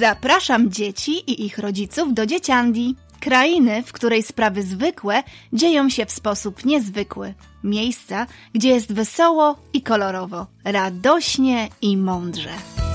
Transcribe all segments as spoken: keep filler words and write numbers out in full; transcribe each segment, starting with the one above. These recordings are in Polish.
Zapraszam dzieci i ich rodziców do Dzieciandii, krainy, w której sprawy zwykłe dzieją się w sposób niezwykły. Miejsca, gdzie jest wesoło i kolorowo, radośnie i mądrze.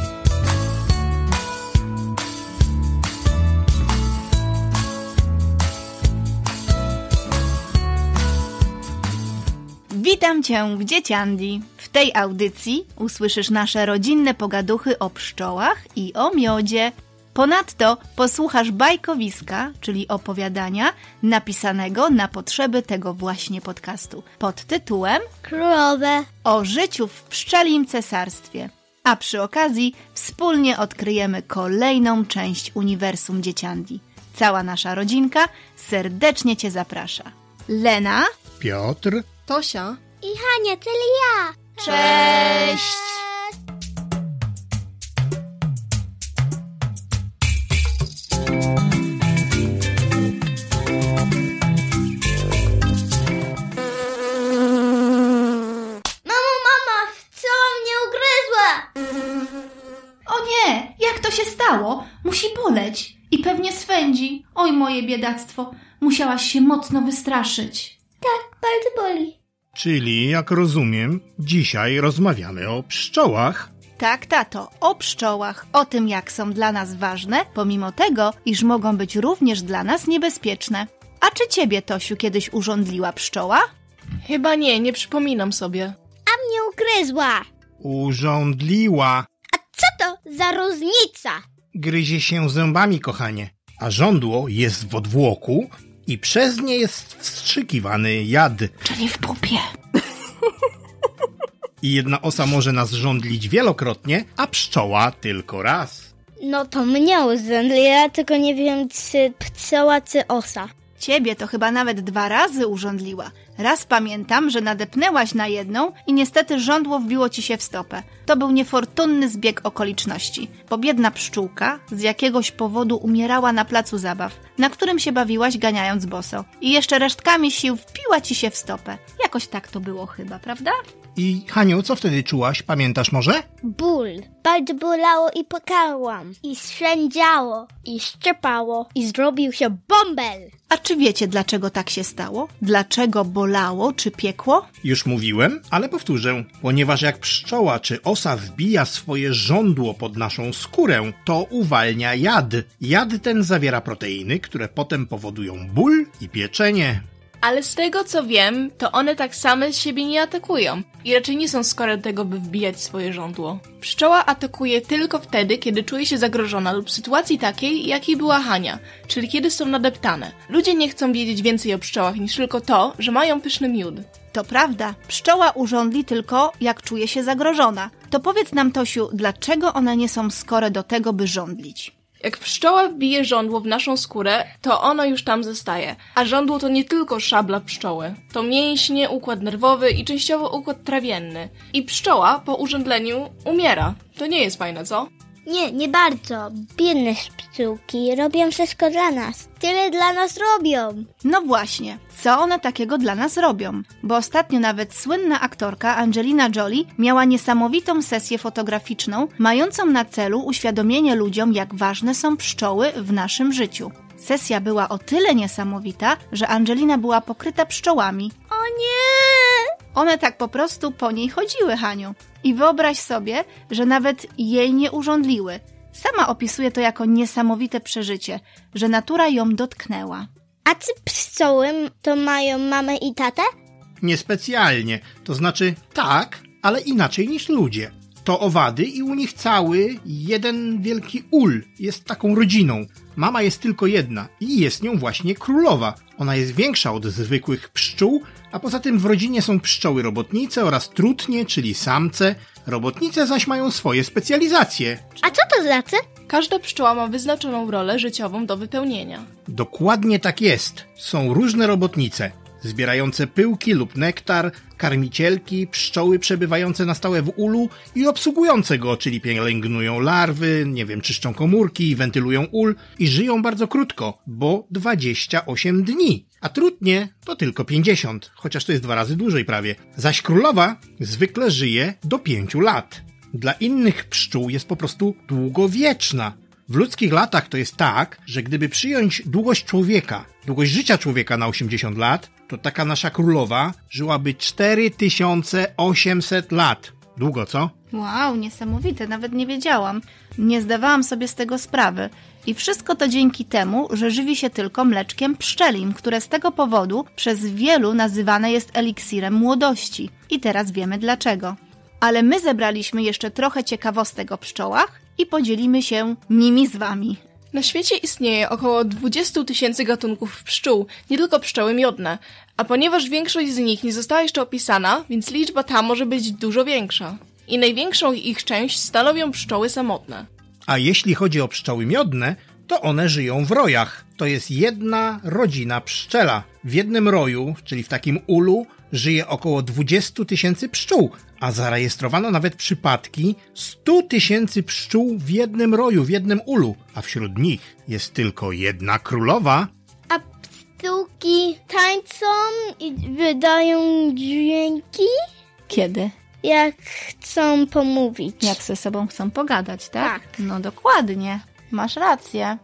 Witam Cię w Dzieciandii. W tej audycji usłyszysz nasze rodzinne pogaduchy o pszczołach i o miodzie. Ponadto posłuchasz bajkowiska, czyli opowiadania napisanego na potrzeby tego właśnie podcastu pod tytułem Królowe o życiu w pszczelim cesarstwie. A przy okazji wspólnie odkryjemy kolejną część uniwersum Dzieciandii. Cała nasza rodzinka serdecznie Cię zaprasza. Lena, Piotr, Tosia i Hania, czyli ja. Cześć! Mamo, mama, pszczoła mnie ugryzła. O nie, jak to się stało? Musi boleć i pewnie swędzi. Oj, moje biedactwo, musiałaś się mocno wystraszyć. Tak, bardzo boli. czyli jak rozumiem, dzisiaj rozmawiamy o pszczołach. Tak, tato, o pszczołach, o tym, jak są dla nas ważne, pomimo tego, iż mogą być również dla nas niebezpieczne. A czy ciebie, Tosiu, kiedyś urządliła pszczoła? Chyba nie, nie przypominam sobie. A mnie ugryzła. Urządliła. A co to za różnica? Gryzie się zębami, kochanie, a żądło jest w odwłoku i przez nie jest wstrzykiwany jad. Czyli w pupie. I jedna osa może nas żądlić wielokrotnie, a pszczoła tylko raz. No to mnie urządliła, tylko nie wiem, czy pszczoła, czy osa. Ciebie to chyba nawet dwa razy urządliła. Raz pamiętam, że nadepnęłaś na jedną i niestety żądło wbiło ci się w stopę. To był niefortunny zbieg okoliczności, bo biedna pszczółka z jakiegoś powodu umierała na placu zabaw, na którym się bawiłaś ganiając boso. I jeszcze resztkami sił wpiła ci się w stopę. Jakoś tak to było chyba, prawda? I Haniu, co wtedy czułaś? Pamiętasz może? Ból. Bardzo bolało i płakałam. I swędziało. I szczypało. I zrobił się bąbel. A czy wiecie, dlaczego tak się stało? Dlaczego bolało czy piekło? Już mówiłem, ale powtórzę. Ponieważ jak pszczoła czy osa wbija swoje żądło pod naszą skórę, to uwalnia jad. Jad ten zawiera proteiny, które potem powodują ból i pieczenie. Ale z tego co wiem, to one tak same siebie nie atakują i raczej nie są skore do tego, by wbijać swoje żądło. Pszczoła atakuje tylko wtedy, kiedy czuje się zagrożona lub w sytuacji takiej, jakiej była Hania, czyli kiedy są nadeptane. Ludzie nie chcą wiedzieć więcej o pszczołach niż tylko to, że mają pyszny miód. To prawda, pszczoła urządli tylko, jak czuje się zagrożona. To powiedz nam, Tosiu, dlaczego one nie są skore do tego, by żądlić? Jak pszczoła wbije żądło w naszą skórę, to ono już tam zostaje. A żądło to nie tylko szabla pszczoły. To mięśnie, układ nerwowy i częściowo układ trawienny. I pszczoła po urzędleniu umiera. To nie jest fajne, co? Nie, nie bardzo. Biedne pszczółki robią wszystko dla nas. Tyle dla nas robią. No właśnie, co one takiego dla nas robią? Bo ostatnio nawet słynna aktorka Angelina Jolie miała niesamowitą sesję fotograficzną, mającą na celu uświadomienie ludziom, jak ważne są pszczoły w naszym życiu. Sesja była o tyle niesamowita, że Angelina była pokryta pszczołami. O nie! One tak po prostu po niej chodziły, Haniu. I wyobraź sobie, że nawet jej nie urządliły. Sama opisuje to jako niesamowite przeżycie, że natura ją dotknęła. A czy pszczoły to mają mamę i tatę? Niespecjalnie, to znaczy tak, ale inaczej niż ludzie. To owady i u nich cały jeden wielki ul jest taką rodziną. Mama jest tylko jedna i jest nią właśnie królowa. Ona jest większa od zwykłych pszczół, a poza tym w rodzinie są pszczoły robotnice oraz trutnie, czyli samce. Robotnice zaś mają swoje specjalizacje. A co to znaczy? Każda pszczoła ma wyznaczoną rolę życiową do wypełnienia. Dokładnie tak jest. Są różne robotnice. Zbierające pyłki lub nektar, karmicielki, pszczoły przebywające na stałe w ulu i obsługujące go, czyli pielęgnują larwy, nie wiem, czyszczą komórki, wentylują ul i żyją bardzo krótko, bo dwadzieścia osiem dni. A trutnie to tylko pięćdziesiąt, chociaż to jest dwa razy dłużej prawie. Zaś królowa zwykle żyje do pięciu lat. Dla innych pszczół jest po prostu długowieczna. W ludzkich latach to jest tak, że gdyby przyjąć długość człowieka, długość życia człowieka na osiemdziesiąt lat, to taka nasza królowa żyłaby cztery tysiące osiemset lat. Długo, co? Wow, niesamowite, nawet nie wiedziałam. Nie zdawałam sobie z tego sprawy. I wszystko to dzięki temu, że żywi się tylko mleczkiem pszczelim, które z tego powodu przez wielu nazywane jest eliksirem młodości. I teraz wiemy dlaczego. Ale my zebraliśmy jeszcze trochę ciekawostek o pszczołach i podzielimy się nimi z wami. Na świecie istnieje około dwadzieścia tysięcy gatunków pszczół, nie tylko pszczoły miodne, a ponieważ większość z nich nie została jeszcze opisana, więc liczba ta może być dużo większa. I największą ich część stanowią pszczoły samotne. A jeśli chodzi o pszczoły miodne, to one żyją w rojach. To jest jedna rodzina pszczela. W jednym roju, czyli w takim ulu, żyje około dwadzieścia tysięcy pszczół, a zarejestrowano nawet przypadki sto tysięcy pszczół w jednym roju, w jednym ulu, a wśród nich jest tylko jedna królowa. A pszczółki tańczą i wydają dźwięki, Kiedy? jak chcą pomówić. Jak ze sobą chcą pogadać, tak? Tak. No dokładnie. Masz rację.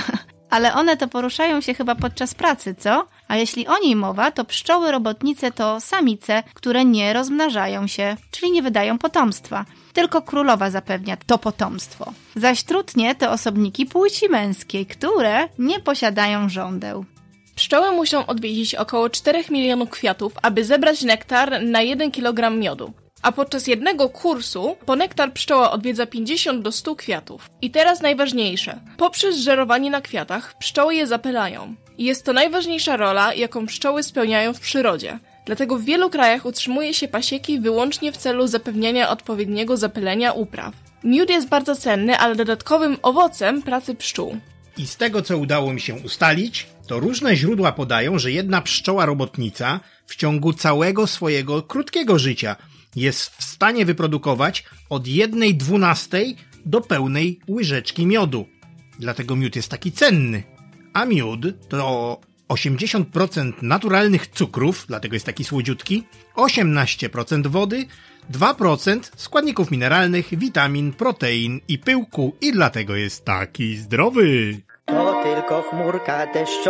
Ale one to poruszają się chyba podczas pracy, co? A jeśli o niej mowa, to pszczoły robotnice to samice, które nie rozmnażają się, czyli nie wydają potomstwa. Tylko królowa zapewnia to potomstwo. Zaś trutnie to osobniki płci męskiej, które nie posiadają żądeł. Pszczoły muszą odwiedzić około czterech milionów kwiatów, aby zebrać nektar na jeden kilogram miodu. A podczas jednego kursu po nektar pszczoła odwiedza pięćdziesiąt do stu kwiatów. I teraz najważniejsze. Poprzez żerowanie na kwiatach pszczoły je zapylają. I jest to najważniejsza rola, jaką pszczoły spełniają w przyrodzie. Dlatego w wielu krajach utrzymuje się pasieki wyłącznie w celu zapewniania odpowiedniego zapylenia upraw. Miód jest bardzo cenny, ale dodatkowym owocem pracy pszczół. I z tego, co udało mi się ustalić, to różne źródła podają, że jedna pszczoła robotnica w ciągu całego swojego krótkiego życia jest w stanie wyprodukować od jednej dwunastej do pełnej łyżeczki miodu. Dlatego miód jest taki cenny. A miód to osiemdziesiąt procent naturalnych cukrów, dlatego jest taki słodziutki, osiemnaście procent wody, dwa procent składników mineralnych, witamin, protein i pyłku i dlatego jest taki zdrowy. To tylko chmurka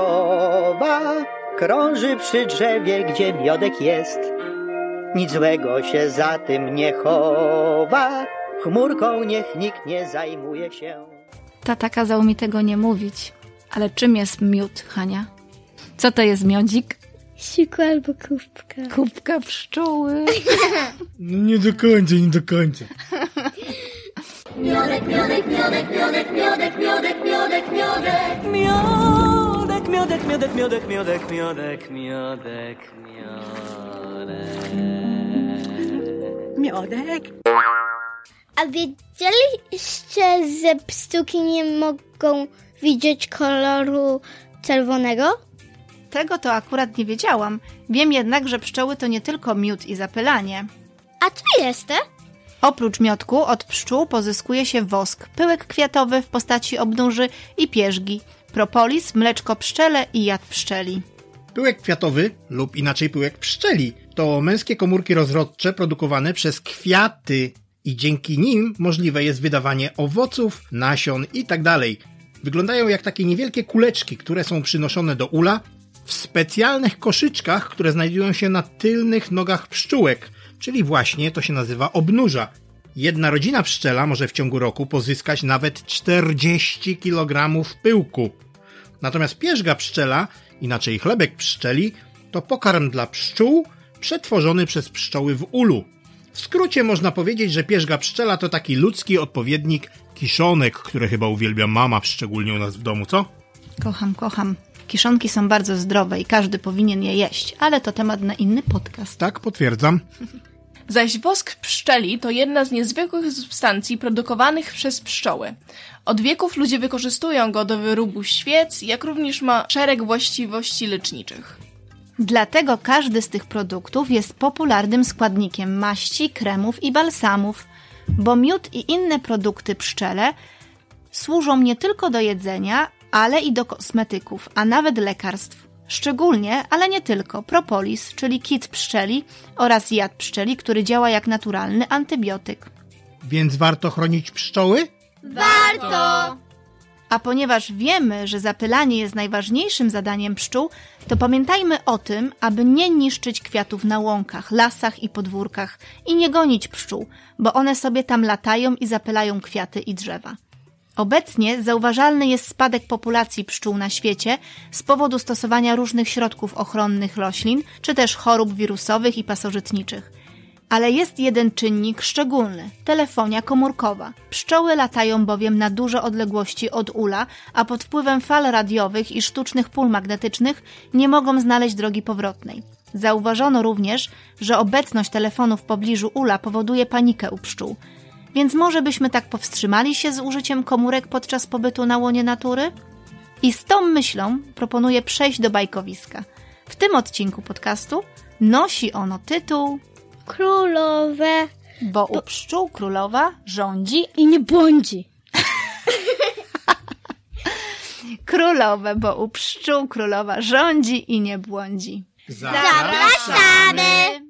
deszczowa krąży przy drzewie, gdzie miodek jest. Nic złego się za tym nie chowa, chmurką niech nikt nie zajmuje się. Tata kazał mi tego nie mówić. Ale czym jest miód, Hania? Co to jest miodzik? Siku albo kubka. Kubka pszczoły. No nie do końca, nie do końca. Miodek, miodek, miodek, miodek, miodek, miodek, miodek, miodek. Miodek, miodek, miodek, miodek, miodek, miodek, miodek, miodek. Miodek. A wiedzieliście, że pszczółki nie mogą widzieć koloru czerwonego? Tego to akurat nie wiedziałam. Wiem jednak, że pszczoły to nie tylko miód i zapylanie. A co jest to? Oprócz miodku od pszczół pozyskuje się wosk, pyłek kwiatowy w postaci obnuży i pierzgi, propolis, mleczko pszczele i jad pszczeli. Pyłek kwiatowy, lub inaczej pyłek pszczeli, to męskie komórki rozrodcze produkowane przez kwiaty i dzięki nim możliwe jest wydawanie owoców, nasion itd. Wyglądają jak takie niewielkie kuleczki, które są przynoszone do ula w specjalnych koszyczkach, które znajdują się na tylnych nogach pszczółek, czyli właśnie to się nazywa obnóża. Jedna rodzina pszczela może w ciągu roku pozyskać nawet czterdzieści kilogramów pyłku. Natomiast pierzga pszczela, inaczej chlebek pszczeli, to pokarm dla pszczół przetworzony przez pszczoły w ulu. W skrócie można powiedzieć, że pierzga pszczela to taki ludzki odpowiednik kiszonek, które chyba uwielbia mama, szczególnie u nas w domu, co? Kocham, kocham. Kiszonki są bardzo zdrowe i każdy powinien je jeść, ale to temat na inny podcast. Tak, potwierdzam. Zaś wosk pszczeli to jedna z niezwykłych substancji produkowanych przez pszczoły. Od wieków ludzie wykorzystują go do wyrobu świec, jak również ma szereg właściwości leczniczych. Dlatego każdy z tych produktów jest popularnym składnikiem maści, kremów i balsamów, bo miód i inne produkty pszczele służą nie tylko do jedzenia, ale i do kosmetyków, a nawet lekarstw. Szczególnie, ale nie tylko, propolis, czyli kit pszczeli oraz jad pszczeli, który działa jak naturalny antybiotyk. Więc warto chronić pszczoły? Warto! A ponieważ wiemy, że zapylanie jest najważniejszym zadaniem pszczół, to pamiętajmy o tym, aby nie niszczyć kwiatów na łąkach, lasach i podwórkach i nie gonić pszczół, bo one sobie tam latają i zapylają kwiaty i drzewa. Obecnie zauważalny jest spadek populacji pszczół na świecie z powodu stosowania różnych środków ochronnych roślin, czy też chorób wirusowych i pasożytniczych. Ale jest jeden czynnik szczególny – telefonia komórkowa. Pszczoły latają bowiem na duże odległości od ula, a pod wpływem fal radiowych i sztucznych pól magnetycznych nie mogą znaleźć drogi powrotnej. Zauważono również, że obecność telefonu w pobliżu ula powoduje panikę u pszczół. Więc może byśmy tak powstrzymali się z użyciem komórek podczas pobytu na łonie natury? I z tą myślą proponuję przejść do bajkowiska. W tym odcinku podcastu nosi ono tytuł Królowe, Bo u pszczół królowa rządzi i nie błądzi. Królowe, bo u pszczół królowa rządzi i nie błądzi. Zapraszamy!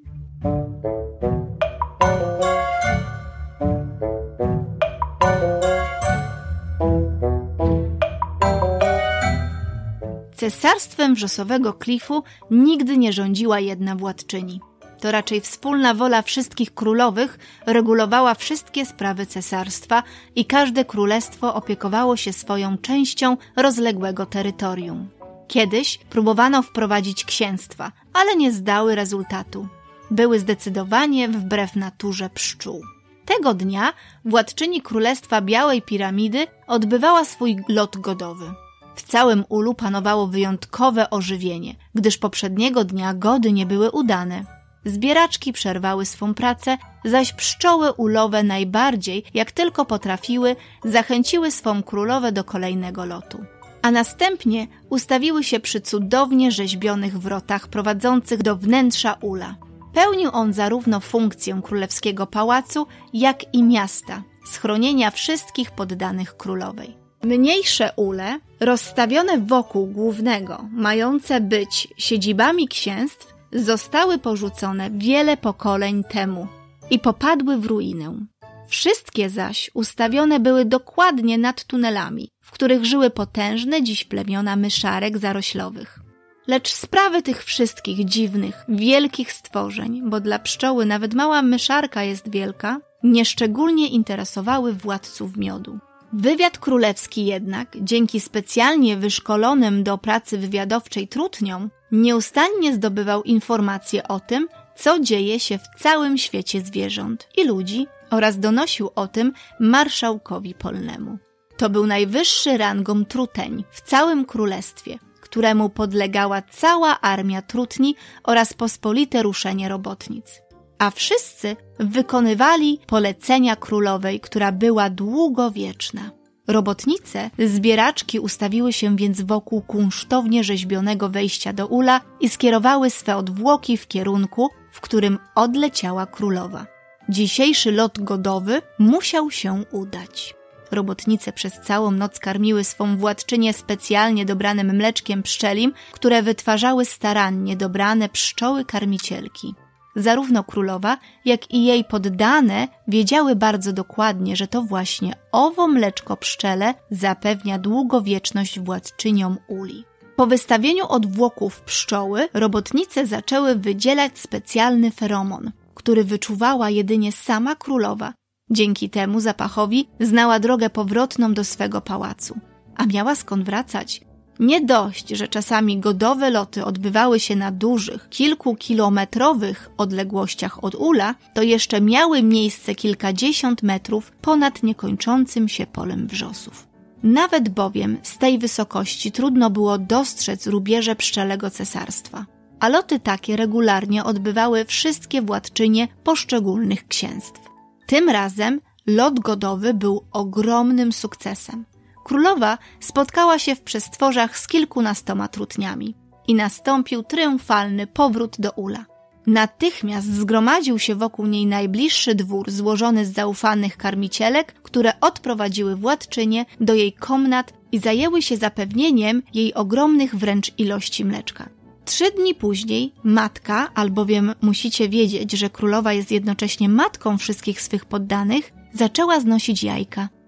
Cesarstwem wrzosowego klifu nigdy nie rządziła jedna władczyni. To raczej wspólna wola wszystkich królowych regulowała wszystkie sprawy cesarstwa i każde królestwo opiekowało się swoją częścią rozległego terytorium. Kiedyś próbowano wprowadzić księstwa, ale nie zdały rezultatu. Były zdecydowanie wbrew naturze pszczół. Tego dnia władczyni Królestwa Białej Piramidy odbywała swój lot godowy. W całym ulu panowało wyjątkowe ożywienie, gdyż poprzedniego dnia gody nie były udane. Zbieraczki przerwały swą pracę, zaś pszczoły ulowe najbardziej, jak tylko potrafiły, zachęciły swą królowę do kolejnego lotu. A następnie ustawiły się przy cudownie rzeźbionych wrotach prowadzących do wnętrza ula. Pełnił on zarówno funkcję królewskiego pałacu, jak i miasta, schronienia wszystkich poddanych królowej. Mniejsze ule, rozstawione wokół głównego, mające być siedzibami księstw, zostały porzucone wiele pokoleń temu i popadły w ruinę. Wszystkie zaś ustawione były dokładnie nad tunelami, w których żyły potężne dziś plemiona myszarek zaroślowych. Lecz sprawy tych wszystkich dziwnych, wielkich stworzeń, bo dla pszczoły nawet mała myszarka jest wielka, nieszczególnie interesowały władców miodu. Wywiad królewski jednak, dzięki specjalnie wyszkolonym do pracy wywiadowczej trutniom, nieustannie zdobywał informacje o tym, co dzieje się w całym świecie zwierząt i ludzi oraz donosił o tym marszałkowi polnemu. To był najwyższy rangą truteń w całym królestwie, któremu podlegała cała armia trutni oraz pospolite ruszenie robotnic. A wszyscy wykonywali polecenia królowej, która była długowieczna. Robotnice, zbieraczki ustawiły się więc wokół kunsztownie rzeźbionego wejścia do ula i skierowały swe odwłoki w kierunku, w którym odleciała królowa. Dzisiejszy lot godowy musiał się udać. Robotnice przez całą noc karmiły swą władczynię specjalnie dobranym mleczkiem pszczelim, które wytwarzały starannie dobrane pszczoły karmicielki. Zarówno królowa, jak i jej poddane wiedziały bardzo dokładnie, że to właśnie owo mleczko pszczele zapewnia długowieczność władczyniom uli. Po wystawieniu odwłoków pszczoły robotnice zaczęły wydzielać specjalny feromon, który wyczuwała jedynie sama królowa. Dzięki temu zapachowi znała drogę powrotną do swego pałacu. A miała skąd wracać? Nie dość, że czasami godowe loty odbywały się na dużych, kilkukilometrowych odległościach od ula, to jeszcze miały miejsce kilkadziesiąt metrów ponad niekończącym się polem wrzosów. Nawet bowiem z tej wysokości trudno było dostrzec rubieże pszczelego cesarstwa. A loty takie regularnie odbywały wszystkie władczynie poszczególnych księstw. Tym razem lot godowy był ogromnym sukcesem. Królowa spotkała się w przestworzach z kilkunastoma trutniami i nastąpił triumfalny powrót do ula. Natychmiast zgromadził się wokół niej najbliższy dwór złożony z zaufanych karmicielek, które odprowadziły władczynię do jej komnat i zajęły się zapewnieniem jej ogromnych wręcz ilości mleczka. Trzy dni później matka, albowiem musicie wiedzieć, że królowa jest jednocześnie matką wszystkich swych poddanych, zaczęła znosić jajka.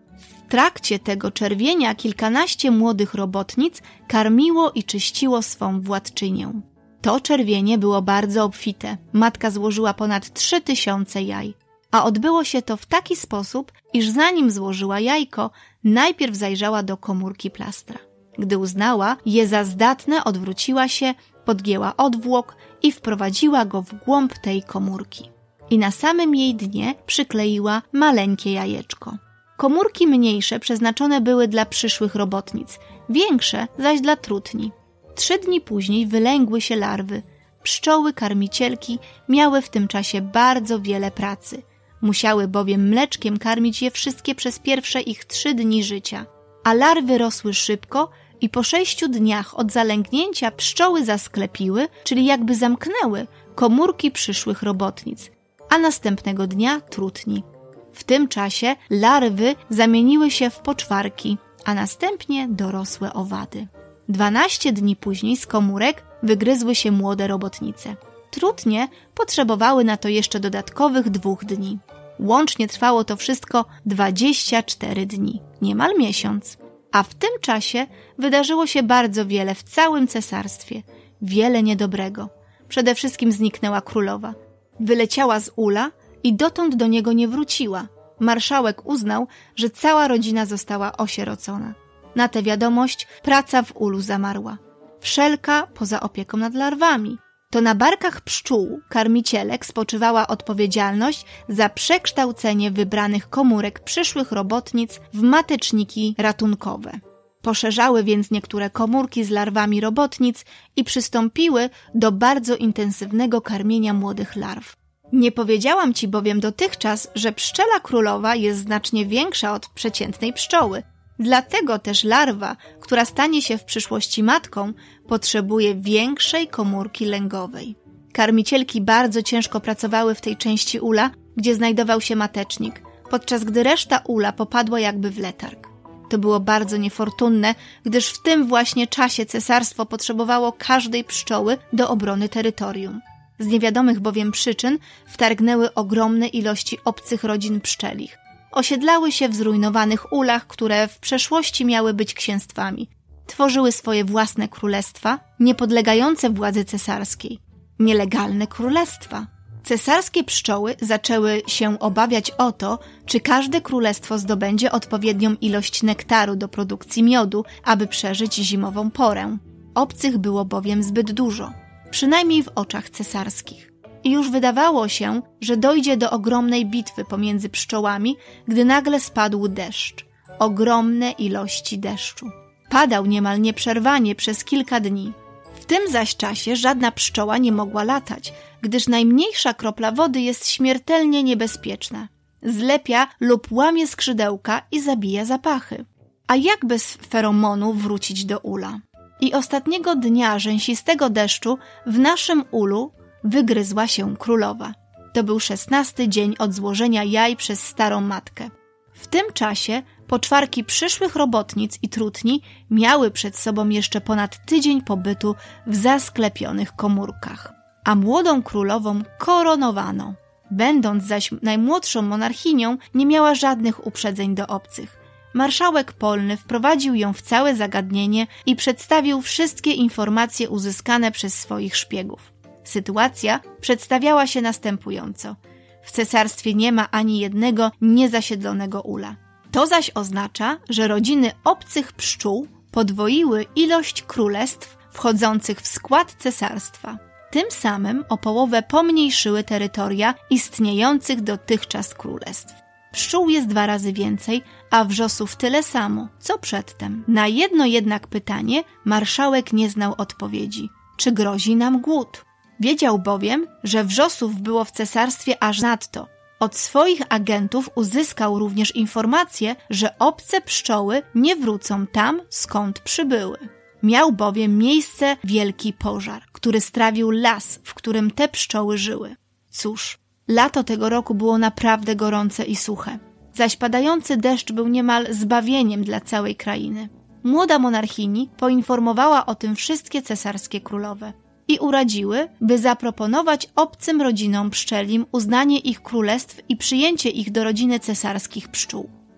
trakcie tego czerwienia kilkanaście młodych robotnic karmiło i czyściło swą władczynię. To czerwienie było bardzo obfite. Matka złożyła ponad trzy tysiące jaj. A odbyło się to w taki sposób, iż zanim złożyła jajko, najpierw zajrzała do komórki plastra. Gdy uznała je za zdatne, odwróciła się, podgięła odwłok i wprowadziła go w głąb tej komórki. I na samym jej dnie przykleiła maleńkie jajeczko. Komórki mniejsze przeznaczone były dla przyszłych robotnic, większe zaś dla trutni. Trzy dni później wylęgły się larwy. Pszczoły karmicielki miały w tym czasie bardzo wiele pracy. Musiały bowiem mleczkiem karmić je wszystkie przez pierwsze ich trzy dni życia. A larwy rosły szybko i po sześciu dniach od zalęgnięcia pszczoły zasklepiły, czyli jakby zamknęły, komórki przyszłych robotnic, a następnego dnia trutni. W tym czasie larwy zamieniły się w poczwarki, a następnie dorosłe owady. Dwanaście dni później z komórek wygryzły się młode robotnice. Trutnie potrzebowały na to jeszcze dodatkowych dwóch dni. Łącznie trwało to wszystko dwadzieścia cztery dni, niemal miesiąc. A w tym czasie wydarzyło się bardzo wiele w całym cesarstwie. Wiele niedobrego. Przede wszystkim zniknęła królowa. Wyleciała z ula i dotąd do niego nie wróciła. Marszałek uznał, że cała rodzina została osierocona. Na tę wiadomość praca w ulu zamarła. Wszelka poza opieką nad larwami. To na barkach pszczół, karmicielek, spoczywała odpowiedzialność za przekształcenie wybranych komórek przyszłych robotnic w mateczniki ratunkowe. Poszerzały więc niektóre komórki z larwami robotnic i przystąpiły do bardzo intensywnego karmienia młodych larw. Nie powiedziałam ci bowiem dotychczas, że pszczela królowa jest znacznie większa od przeciętnej pszczoły. Dlatego też larwa, która stanie się w przyszłości matką, potrzebuje większej komórki lęgowej. Karmicielki bardzo ciężko pracowały w tej części ula, gdzie znajdował się matecznik, podczas gdy reszta ula popadła jakby w letarg. To było bardzo niefortunne, gdyż w tym właśnie czasie cesarstwo potrzebowało każdej pszczoły do obrony terytorium. Z niewiadomych bowiem przyczyn wtargnęły ogromne ilości obcych rodzin pszczelich. Osiedlały się w zrujnowanych ulach, które w przeszłości miały być księstwami. Tworzyły swoje własne królestwa, niepodlegające władzy cesarskiej. Nielegalne królestwa. Cesarskie pszczoły zaczęły się obawiać o to, czy każde królestwo zdobędzie odpowiednią ilość nektaru do produkcji miodu, aby przeżyć zimową porę. Obcych było bowiem zbyt dużo, przynajmniej w oczach cesarskich. I już wydawało się, że dojdzie do ogromnej bitwy pomiędzy pszczołami, gdy nagle spadł deszcz. Ogromne ilości deszczu. Padał niemal nieprzerwanie przez kilka dni. W tym zaś czasie żadna pszczoła nie mogła latać, gdyż najmniejsza kropla wody jest śmiertelnie niebezpieczna. Zlepia lub łamie skrzydełka i zabija zapachy. A jak bez feromonu wrócić do ula? I ostatniego dnia rzęsistego deszczu w naszym ulu wygryzła się królowa. To był szesnasty dzień od złożenia jaj przez starą matkę. W tym czasie poczwarki przyszłych robotnic i trutni miały przed sobą jeszcze ponad tydzień pobytu w zasklepionych komórkach. A młodą królową koronowano. Będąc zaś najmłodszą monarchinią, nie miała żadnych uprzedzeń do obcych. Marszałek polny wprowadził ją w całe zagadnienie i przedstawił wszystkie informacje uzyskane przez swoich szpiegów. Sytuacja przedstawiała się następująco. W cesarstwie nie ma ani jednego niezasiedlonego ula. To zaś oznacza, że rodziny obcych pszczół podwoiły ilość królestw wchodzących w skład cesarstwa. Tym samym o połowę pomniejszyły terytoria istniejących dotychczas królestw. Pszczół jest dwa razy więcej, a wrzosów tyle samo, co przedtem. Na jedno jednak pytanie marszałek nie znał odpowiedzi. Czy grozi nam głód? Wiedział bowiem, że wrzosów było w cesarstwie aż nadto. Od swoich agentów uzyskał również informację, że obce pszczoły nie wrócą tam, skąd przybyły. Miał bowiem miejsce wielki pożar, który strawił las, w którym te pszczoły żyły. Cóż, lato tego roku było naprawdę gorące i suche, zaś padający deszcz był niemal zbawieniem dla całej krainy. Młoda monarchini poinformowała o tym wszystkie cesarskie królowe i uradziły, by zaproponować obcym rodzinom pszczelim uznanie ich królestw i przyjęcie ich do rodziny cesarskich pszczół.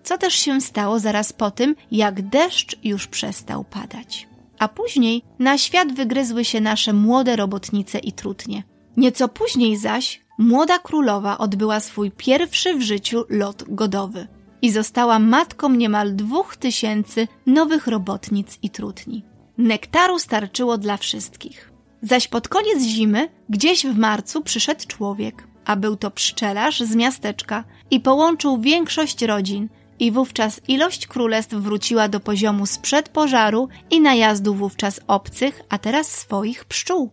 co też się stało zaraz po tym, jak deszcz już przestał padać. A później na świat wygryzły się nasze młode robotnice i trutnie. Nieco później zaś młoda królowa odbyła swój pierwszy w życiu lot godowy i została matką niemal dwóch tysięcy nowych robotnic i trutni. Nektaru starczyło dla wszystkich. Zaś pod koniec zimy, gdzieś w marcu przyszedł człowiek, a był to pszczelarz z miasteczka i połączył większość rodzin i wówczas ilość królestw wróciła do poziomu sprzed pożaru i najazdu wówczas obcych, a teraz swoich pszczół.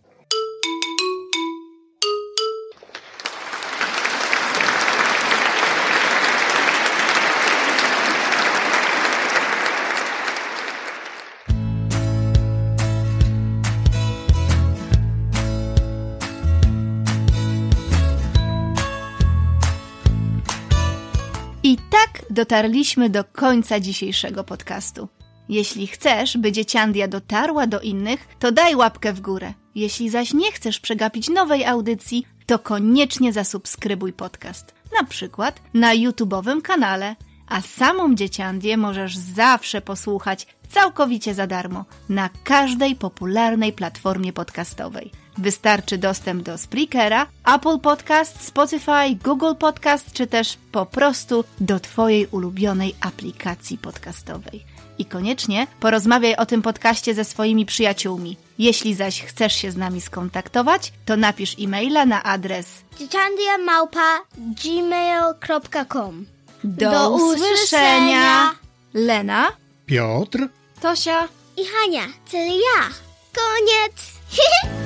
I tak dotarliśmy do końca dzisiejszego podcastu. Jeśli chcesz, by Dzieciandia dotarła do innych, to daj łapkę w górę. Jeśli zaś nie chcesz przegapić nowej audycji, to koniecznie zasubskrybuj podcast. Na przykład na YouTube'owym kanale. A samą Dzieciandię możesz zawsze posłuchać całkowicie za darmo na każdej popularnej platformie podcastowej. Wystarczy dostęp do Spreakera, Apple Podcast, Spotify, Google Podcast, czy też po prostu do Twojej ulubionej aplikacji podcastowej. I koniecznie porozmawiaj o tym podcaście ze swoimi przyjaciółmi. Jeśli zaś chcesz się z nami skontaktować, to napisz e-maila na adres dzieciandia małpa gmail kropka com. Do, Do usłyszenia! usłyszenia. Lena, Piotr, Tosia. I Hania, czyli ja. Koniec!